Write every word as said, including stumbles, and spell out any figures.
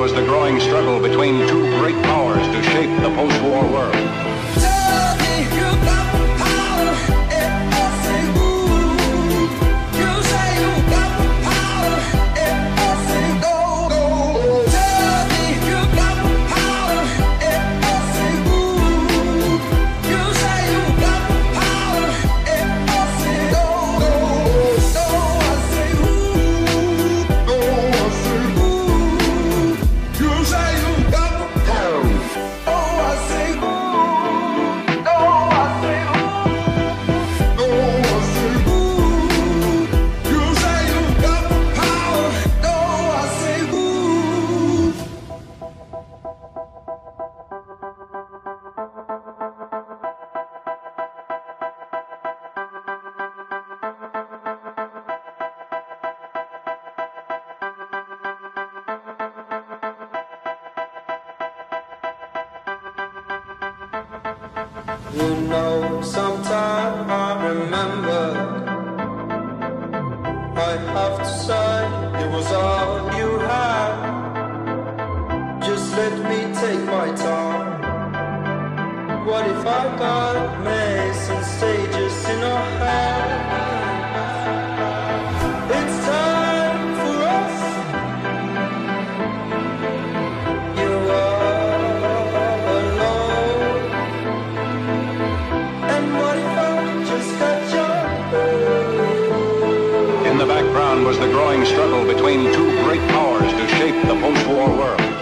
was the growing struggle between two great powers to shape the post-war world. You know, sometime I remember, I have to say, it was all you had. Just let me take my time. What if I got missing stages in our head? It's time for us. You are alone. And what if I just got you? In the background was the growing struggle between two great powers to shape the post-war world.